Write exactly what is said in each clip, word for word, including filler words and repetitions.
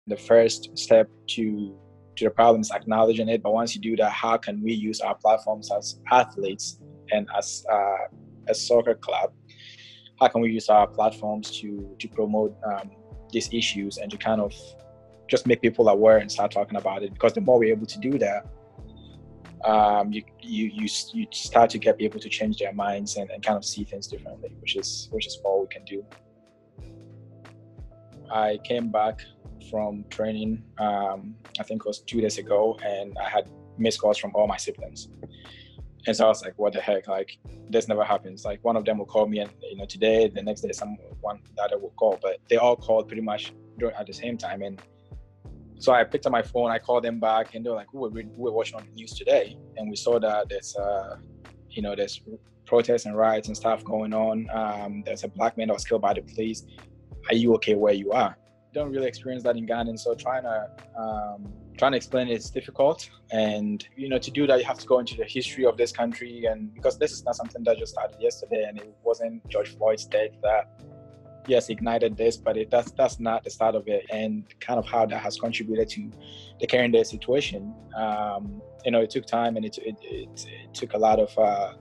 The first step to to the problem is acknowledging it. But once you do that, how can we use our platforms as athletes and as uh, a soccer club? How can we use our platforms to to promote um, these issues and to kind of just make people aware and start talking about it? Because the more we're able to do that, um, you, you you you start to get people to change their minds and, and kind of see things differently, which is which is all we can do. I came back from training, um, I think it was two days ago, and I had missed calls from all my siblings. And so I was like, what the heck? Like, this never happens. Like, one of them will call me, and you know, today, the next day, someone the other will call, but they all called pretty much during, at the same time. And so I picked up my phone, I called them back, and they were like, we were, we were watching on the news today, and we saw that there's, uh, you know, there's protests and riots and stuff going on. Um, there's a black man that was killed by the police. Are you okay where you are? Don't really experience that in Ghana, and so trying to um, trying to explain it is difficult. And you know, to do that, you have to go into the history of this country, and because this is not something that just started yesterday, and it wasn't George Floyd's death that yes ignited this, but it, that's that's not the start of it, and kind of how that has contributed to the current day situation. Um, you know, it took time, and it it, it, it took a lot of. Uh,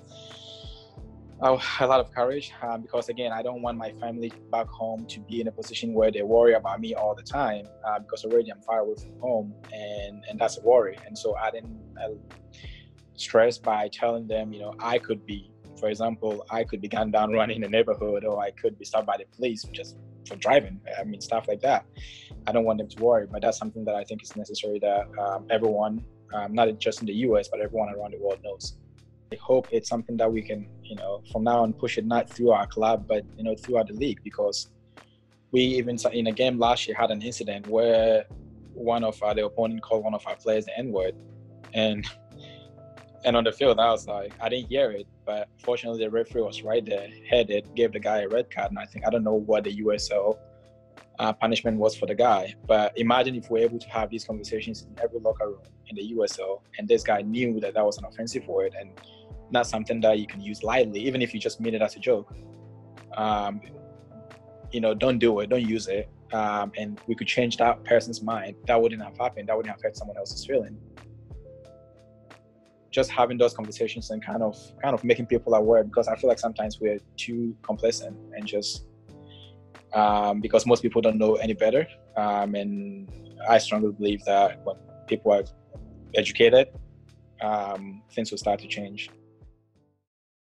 Oh, a lot of courage um, because again, I don't want my family back home to be in a position where they worry about me all the time uh, because already I'm far away from home, and, and that's a worry. And so I didn't uh, stress by telling them, you know, I could be, for example, I could be gunned down running in the neighborhood, or I could be stopped by the police just for driving. I mean, stuff like that. I don't want them to worry, but that's something that I think is necessary that um, everyone, um, not just in the U S, but everyone around the world knows. I hope it's something that we can, you know, from now on push it not through our club, but, you know, throughout the league, because we even in a game last year had an incident where one of our, the opponent called one of our players the N-word. And and on the field, I was like, I didn't hear it, but fortunately the referee was right there, heard it, gave the guy a red card. And I think, I don't know what the U S L uh, punishment was for the guy, but imagine if we're able to have these conversations in every locker room in the U S L, and this guy knew that that was an offensive word and not something that you can use lightly, even if you just mean it as a joke. Um, you know, don't do it, don't use it. Um, and we could change that person's mind. That wouldn't have happened. That wouldn't have hurt someone else's feeling. Just having those conversations and kind of kind of making people aware, because I feel like sometimes we're too complacent and just um, because most people don't know any better. Um, and I strongly believe that when people are educated, um, things will start to change.